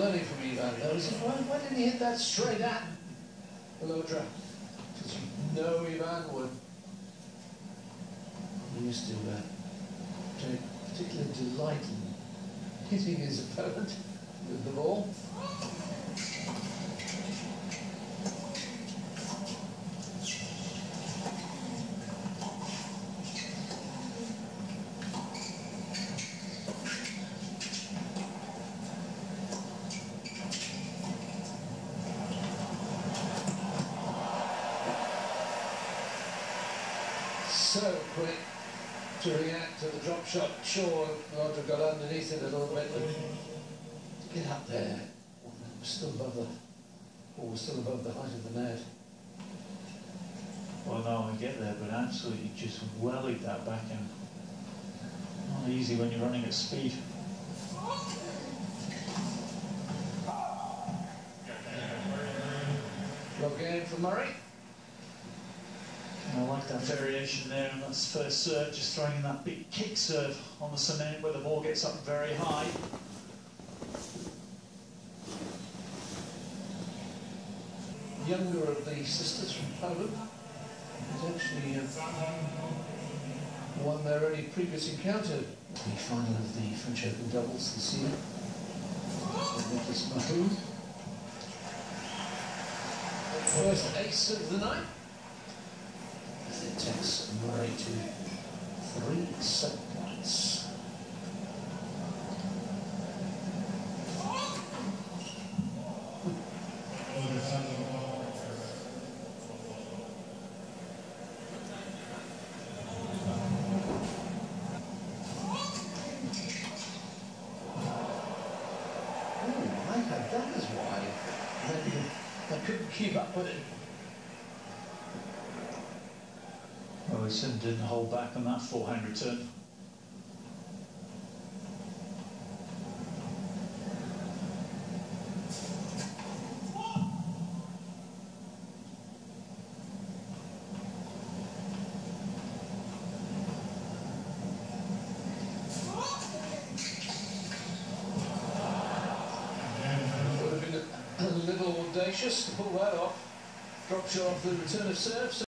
learning from Ivan though. He said, why didn't he hit that straight at Lodra? Because you know Ivan would. He used to take particular delight in hitting his opponent with the ball. So quick to react to the drop shot. Sure, Lodra got underneath it a little bit, but to get up there, was still above the, or was still above the height of the net. Well, no, I get there, but absolutely just wellied that backhand. Not easy when you're running at speed. Well, game for Murray. I like that variation there, and that's first serve, just throwing in that big kick serve on the cement where the ball gets up very high. Younger of the sisters from Poland has actually won their only previous encounter. The final of the French Open doubles this year. Nicolas Mahut. First ace of the night. It takes Murray to 3 set points. I had that as wide. I couldn't keep up with it. Well, he certainly didn't hold back on that forehand return. Would have been a little audacious to pull that off. Drop shot off the return of serve.